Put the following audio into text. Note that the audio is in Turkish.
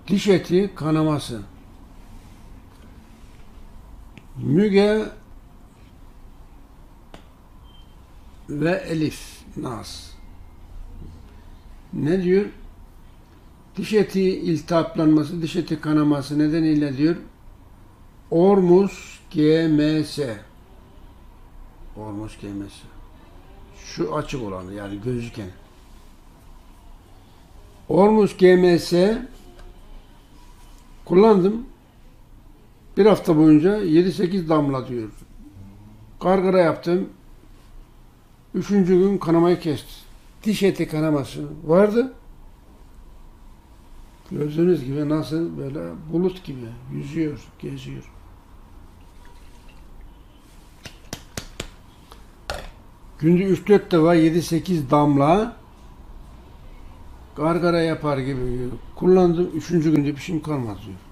Diş eti kanaması. Müge ve Elif Naz. Ne diyor? Diş eti iltihaplanması, diş eti kanaması nedeniyle diyor Ormus GMS. Ormus GMS. Şu açık olanı yani gözüken. Ormus GMS kullandım. Bir hafta boyunca 7-8 damla diyor. Gargara yaptım. 3. gün kanamayı kesti. Diş eti kanaması vardı. Gördüğünüz gibi nasıl böyle bulut gibi yüzüyor, geziyor. Günde 3-4 defa 7-8 damla gargara yapar gibi kullandım. 3. günde bir şeyim kalmadı diyor.